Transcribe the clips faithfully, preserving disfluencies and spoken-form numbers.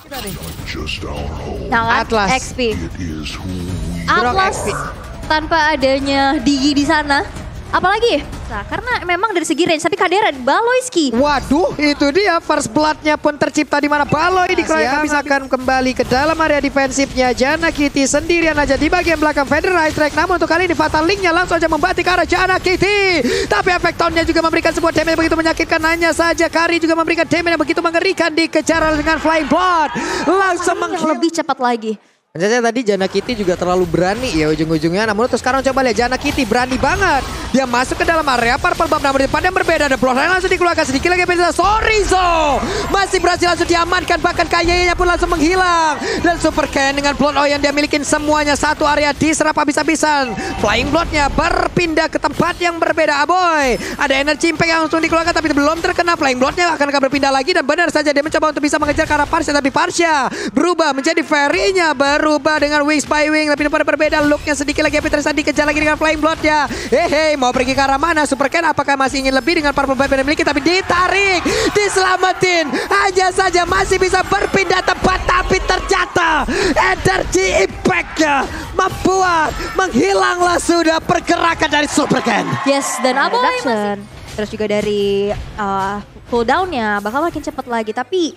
Nah, Atlas. X P. Atlas tanpa adanya Digi di sana. Apalagi? Nah, karena memang dari segi range, tapi Kadera Baloyski. Waduh, itu dia first blood-nya pun tercipta di mana Baloy dikeroyok akan kembali ke dalam area defensifnya. Jana Kitty sendirian aja di bagian belakang Feder Right Track. Namun untuk kali ini Fatal Link-nya langsung aja membatik ke arah Jana Kitty. Tapi efek tone-nya juga memberikan sebuah damage begitu menyakitkan. Hanya saja Kari juga memberikan damage yang begitu mengerikan dikejar dengan Flying Blood. Langsung menghilang. Lebih cepat lagi. Saja tadi Jana Kitty juga terlalu berani ya ujung-ujungnya. Namun terus sekarang coba lihat Jana Kitty berani banget. Dia masuk ke dalam area Purple Buff. Namun di depan yang berbeda ada Bloodline langsung dikeluarkan. Sedikit lagi bisa Sorizo masih berhasil langsung diamankan. Bahkan Kayenya pun langsung menghilang. Dan Super Ken dengan Blood Oil yang dia milikin semuanya satu area diserap habis-habisan. Flying Blood-nya berpindah ke tempat yang berbeda. Aboy ada energy impact yang langsung dikeluarkan tapi belum terkena. Flying Blood-nya akan berpindah lagi dan benar saja dia mencoba untuk bisa mengejar ke arah Parsha. Tapi Parsha berubah menjadi Fairy-nya baru berubah dengan Wings by Wing. Tapi pada berbeda looknya sedikit lagi. Tapi terus dikejar lagi dengan Flying Blood-nya. Hehe, mau pergi ke arah mana? Super Ken apakah masih ingin lebih dengan Purple Buff yang dimiliki? Tapi ditarik, diselamatin. Hanya saja masih bisa berpindah tempat. Tapi ternyata energy impact-nya membuat menghilanglah sudah pergerakan dari Super Ken. Yes, dan Aboy masih. Terus juga dari uh, cooldown-nya bakal makin cepat lagi. Tapi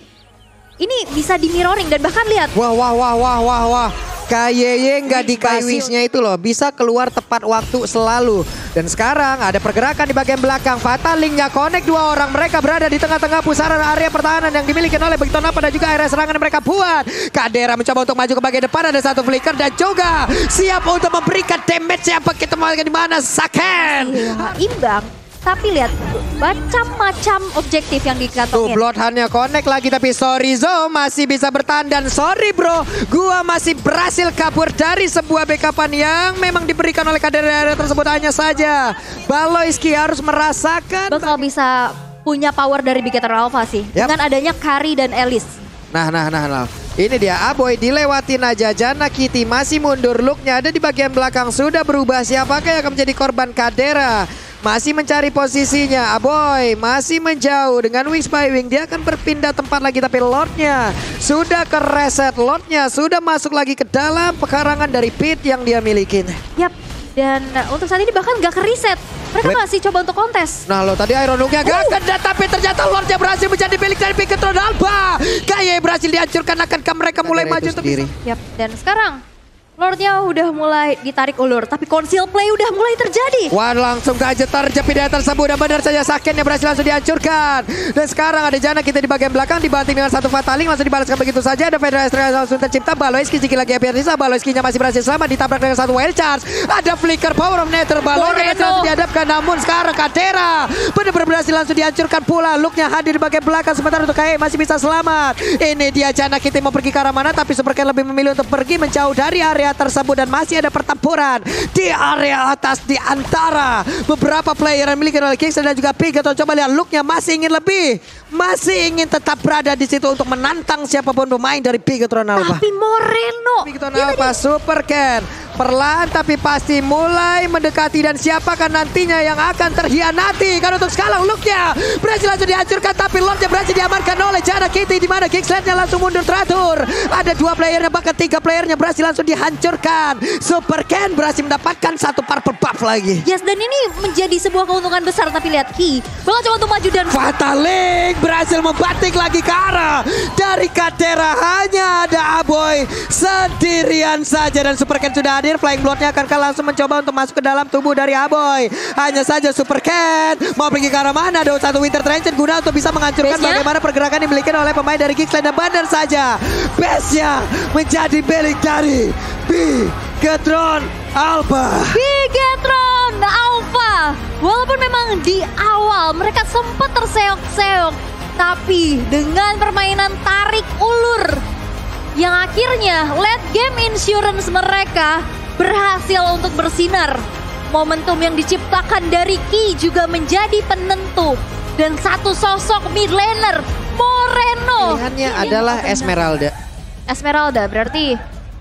ini bisa di mirroring dan bahkan lihat. Wah, wah, wah, wah, wah, wah. K Y Y nggak dikasih wish-nya itu loh. Bisa keluar tepat waktu selalu. Dan sekarang ada pergerakan di bagian belakang. Fatal Link nggak connect dua orang. Mereka berada di tengah-tengah pusaran area pertahanan yang dimiliki oleh Begitu Napa dan juga area serangan yang mereka buat. Kadera mencoba untuk maju ke bagian depan. Ada satu flicker dan juga siap untuk memberikan damage yang begitu di mana Saken. Ya, imbang. Tapi lihat macam-macam objektif yang dikantongin. Tuh Bloodhound-nya connect lagi tapi Sorizo masih bisa bertahan. Dan sorry bro, gua masih berhasil kabur dari sebuah backupan yang memang diberikan oleh Kadera tersebut. Hanya saja Baloyski harus merasakan bakal bisa punya power dari Big Eternal Alpha sih. Yep. Dengan adanya Kari dan Elise. Nah, nah, nah, nah. Ini dia Aboy dilewatin aja. Jana Kitty masih mundur. Looknya ada di bagian belakang sudah berubah. Siapakah yang akan menjadi korban Kadera? Masih mencari posisinya. Aboy masih menjauh dengan Wings by Wing. Dia akan berpindah tempat lagi tapi Lordnya sudah ke reset. Lordnya sudah masuk lagi ke dalam pekarangan dari pit yang dia milikin. Yap. Dan untuk saat ini bahkan gak ke reset. Mereka Wait. masih coba untuk kontes. Nah lo tadi Iron Hook-nya gak uh. kena. Tapi ternyata Lordnya berhasil menjadi milik dari Big Eternal Alpha. Kayak berhasil dihancurkan. Akankah mereka mulai maju sendiri? Yap. Dan sekarang Lordnya udah mulai ditarik ulur, tapi conceal play udah mulai terjadi. Wah langsung aja terjepit di tersebut dan benar saja Saken yang berhasil langsung dihancurkan. Dan sekarang ada Jana kita di bagian belakang dibanting dengan satu Fatal Link langsung dibalaskan begitu saja. Ada Federation langsung tercipta. Baloyski sedikit lagi Epiarisa. Baloyski-nya masih berhasil selamat ditabrak dengan satu wild charge. Ada flicker power of Nether. Baloy langsung dihadapkan namun sekarang Kadera benar-benar berhasil langsung dihancurkan pula. Looknya hadir di bagian belakang sementara untuk K E masih bisa selamat. Ini dia Jana kita mau pergi ke arah mana tapi Super Ken lebih memilih untuk pergi menjauh dari area tersebut dan masih ada pertempuran di area atas di antara beberapa player yang dimiliki oleh Kingston dan juga Pig. Atau coba lihat looknya masih ingin lebih, masih ingin tetap berada di situ untuk menantang siapapun pemain dari Big Eternal Alpha. Tapi Moreno, Big Eternal Alpha Super Ken perlahan tapi pasti mulai mendekati dan siapakah nantinya yang akan terhianati. Karena untuk sekarang looknya berhasil langsung dihancurkan tapi Lordnya berhasil diamankan oleh Jana Kitty di mana Kingslandnya langsung mundur teratur. Ada dua playernya bahkan tiga playernya berhasil langsung dihancurkan. Super Ken berhasil mendapatkan satu purple buff lagi. Yes, dan ini menjadi sebuah keuntungan besar tapi lihat Ki bakal coba untuk maju dan Fatal Link berhasil membatik lagi ke arah dari Kadera. Hanya ada Aboy sendirian saja dan Super Ken sudah hadir. Flying Blood-nya akan langsung mencoba untuk masuk ke dalam tubuh dari Aboy. Hanya saja Super Ken mau pergi ke arah mana? Ada satu Winter Trench guna untuk bisa menghancurkan base-nya? Bagaimana pergerakan dimiliki oleh pemain dari Kingsland. Dan benar saja base-nya menjadi milik dari Big Eternal Alpha. Big Eternal Alpha. Walaupun memang di awal mereka sempat terseok-seok, tapi dengan permainan tarik ulur yang akhirnya late game insurance mereka berhasil untuk bersinar. Momentum yang diciptakan dari Ki juga menjadi penentu. Dan satu sosok mid laner, Moreno. Pilihannya adalah Esmeralda. Esmeralda berarti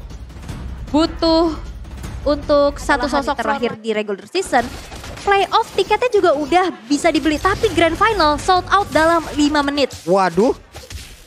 butuh untuk satu sosok terakhir di regular season. Playoff tiketnya juga udah bisa dibeli. Tapi grand final sold out dalam lima menit. Waduh.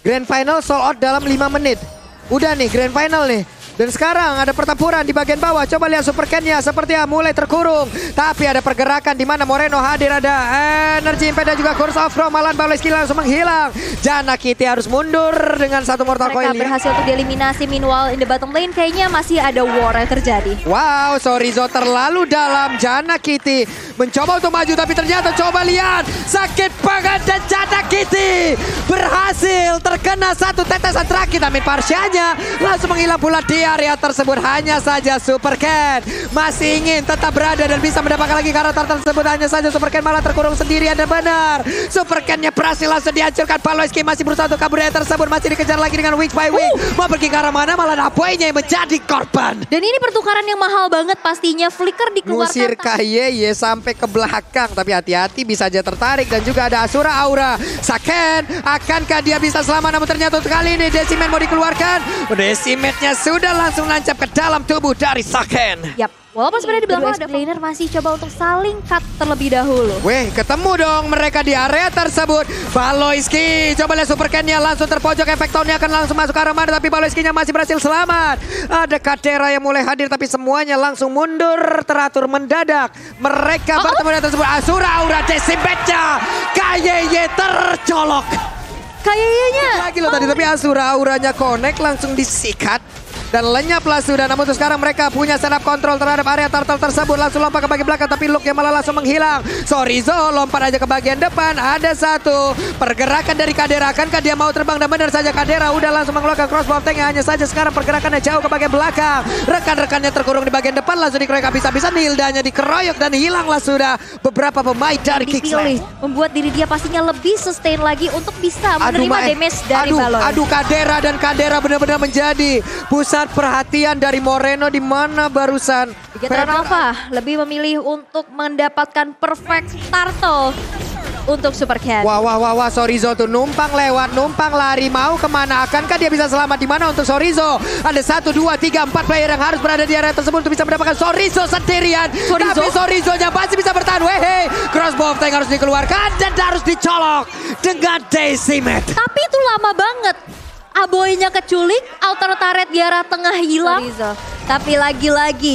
Grand Final sold out dalam lima menit. Udah nih Grand Final nih. Dan sekarang ada pertempuran di bagian bawah. Coba lihat Super Ken-nya sepertinya mulai terkurung. Tapi ada pergerakan di mana Moreno hadir. Ada energi imped dan juga Curse of Rome. Malan Baloyski langsung menghilang. Jana Kitty harus mundur dengan satu Mortal Coil. Mereka berhasil untuk dieliminasi. Meanwhile in the bottom lane kayaknya masih ada war yang terjadi. Wow, Sorizo terlalu dalam. Jana Kitty mencoba untuk maju. Tapi ternyata coba lihat. Sakit banget dan Jana Kitty berhasil terkena satu tetesan terakhir. Tapi Parsianya langsung menghilang pula dia. Area tersebut hanya saja Super Ken masih ingin tetap berada dan bisa mendapatkan lagi karakter tersebut. Hanya saja Super Ken malah terkurung sendirian dan benar Super Ken-nya berhasil langsung dihancurkan. Baloyski masih berusaha untuk kabur dari tersebut, masih dikejar lagi dengan week by week. Uh. Mau pergi ke arah mana malah Napoinya yang menjadi korban. Dan ini pertukaran yang mahal banget pastinya. Flicker dikeluarkan. Ngusir K Y Y sampai ke belakang, tapi hati-hati bisa aja tertarik. Dan juga ada Asura Aura. Saken, akankah dia bisa selamat? Namun ternyata untuk kali ini Decimet mau dikeluarkan. Decimetnya sudah langsung nancap ke dalam tubuh dari Saken. Yap, walaupun sebenarnya di belakang ada laner masih coba untuk saling cut terlebih dahulu. Weh, ketemu dong mereka di area tersebut. Baloyski, coba lihat Super Ken-nya langsung terpojok. Efek tone-nya akan langsung masuk ke arah mana, tapi Baloyski-nya masih berhasil selamat. Ada Kadera yang mulai hadir, tapi semuanya langsung mundur teratur mendadak. Mereka oh, bertemu dengan tersebut. Asura Aura, Decimet-nya K Y Y tercolok. K Y Y-nya lagi loh oh. tadi, tapi Asura Auranya connect langsung disikat. Dan lenyaplah sudah, namun sekarang mereka punya setup kontrol terhadap area turtle tersebut. Langsung lompat ke bagian belakang, tapi look-nya malah langsung menghilang. Sorizo lompat aja ke bagian depan. Ada satu pergerakan dari Kadera. Akankah dia mau terbang? Dan benar saja Kadera udah langsung mengeluarkan crossbow tank. Hanya saja sekarang pergerakannya jauh ke bagian belakang. Rekan-rekannya terkurung di bagian depan. Langsung dikeroyok habis-habisan. Hildanya dikeroyok dan hilanglah sudah beberapa pemain dari Kicksley. Membuat diri dia pastinya lebih sustain lagi untuk bisa menerima aduh, damage dari aduh, Balon. Aduh Kadera, dan Kadera benar-benar menjadi pusat perhatian dari Moreno di mana barusan Bigetron Alpha lebih memilih untuk mendapatkan perfect turtle untuk Super Ken. Wah wah wah wah Sorizo tuh numpang lewat, numpang lari, mau kemana? Akankah dia bisa selamat di mana untuk Sorizo? Ada satu, dua, tiga, empat player yang harus berada di area tersebut untuk bisa mendapatkan Sorizo sendirian. Sorizo? Tapi Sorizo-nya masih bisa bertahan. Wehe, crossbow tank harus dikeluarkan dan harus dicolok dengan Decimet. Tapi itu lama banget. Aboynya keculik, outer turret di arah tengah hilang. Sorizo. Tapi lagi-lagi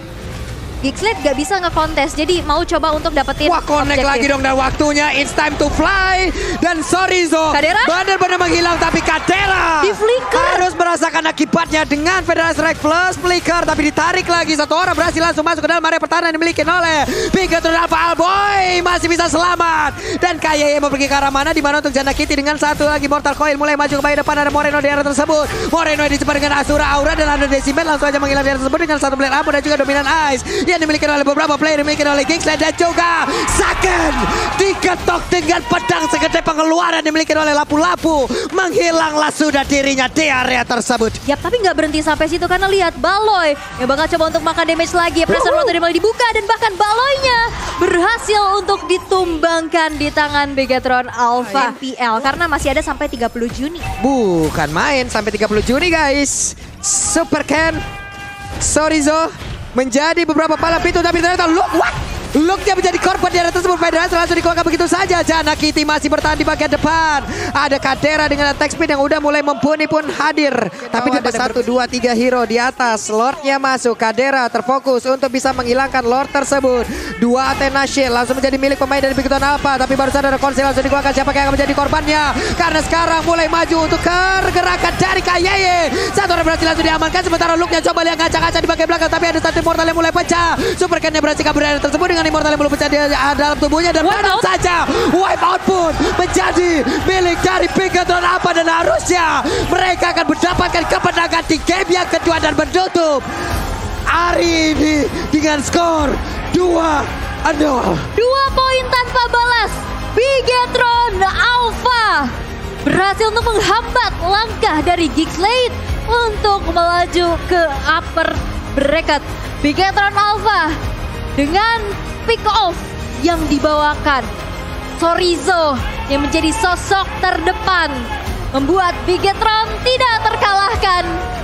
Gixlet gak bisa ngekontes, jadi mau coba untuk dapetin wah connect objektif. Lagi dong, dan waktunya it's time to fly. Dan Sorizo benar-benar menghilang, tapi Kadera di flicker harus merasakan akibatnya dengan Federal Strike plus flicker. Tapi ditarik lagi, satu orang berhasil langsung masuk ke dalam area pertahanan yang dimiliki oleh Bigetron Alpha. Alboy masih bisa selamat. Dan K Y Y mau pergi ke arah mana, di mana untuk Jana Kitty dengan satu lagi Mortal Coil mulai maju ke bagian depan. Ada Moreno di area tersebut. Moreno yang dicepat dengan Asura Aura dan ada Decimet langsung aja menghilang di area tersebut dengan satu blade abu dan juga dominan ice yang dimiliki oleh beberapa player, dimiliki oleh Gixlet dan juga Saken diketok dengan pedang segede pengeluaran dimiliki oleh lapu-lapu. Menghilanglah sudah dirinya di area tersebut. Yap, tapi nggak berhenti sampai situ karena lihat Baloy yang bakal coba untuk makan damage lagi. Pressure uh-huh. mulai dibuka dan bahkan Baloynya berhasil untuk ditumbangkan di tangan Bigetron Alpha M P L karena masih ada sampai tiga puluh Juni. Bukan main, sampai tiga puluh Juni guys. Super Ken, Sorizo menjadi beberapa pala pintu, tapi ternyata look what? Look-nya menjadi korban di area tersebut. Federasi langsung dikeluarkan begitu saja. Jana Kitty masih bertahan di bagian depan. Ada Kadera dengan attack speed yang udah mulai mumpuni pun hadir. Tapi ada satu, dua, tiga hero di atas. Lordnya masuk. Kadera terfokus untuk bisa menghilangkan Lord tersebut. Dua Athena Shield langsung menjadi milik pemain dari Bigetron Alpha. Tapi barusan ada konsil langsung dikeluarkan. Siapa yang akan menjadi korbannya? Karena sekarang mulai maju untuk pergerakan dari K Y Y. Satu orang berhasil langsung diamankan. Sementara Luke-nya coba lihat ngaca-ngaca di bagian belakang. Tapi ada satu immortal yang mulai pecah. Super Ken-nya berhasil kabur dari tersebut dengan immortal yang belum pecah di dalam tubuhnya. Dan benar saja wipe out pun menjadi milik dari Bigetron Alpha. Dan harusnya mereka akan mendapatkan kemenangan di game yang kedua dan menutup hari ini dengan skor dua nol. Dua poin tanpa balas. Bigetron Alpha berhasil untuk menghambat langkah dari Gixlet untuk melaju ke upper bracket. Bigetron Alpha dengan pick off yang dibawakan Sorizo yang menjadi sosok terdepan membuat Bigetron tidak terkalahkan